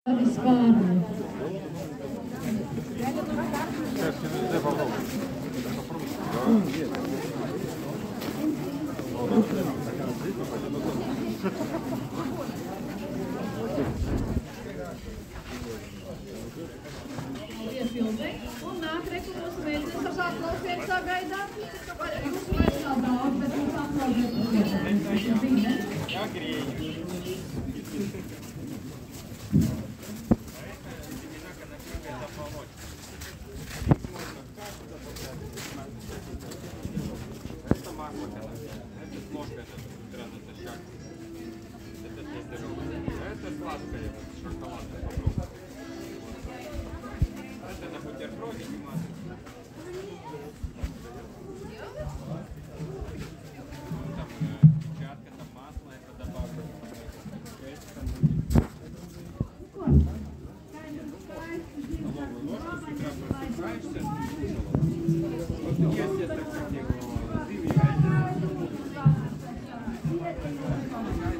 Испания. Un nātreku mūsu mēģinās ar aplausiem sagaidām. Jūs vairs nav daudz, bet mums aplausiem. Это масло, это ложка, это гранатощак. Это здоровое. Это сладкое, шоколадное попробуй. Это на бутербродике масло. Там печатка, там масло, это добавлено. Столовую ложку с утра просыпаешься. Вот если это как его, ты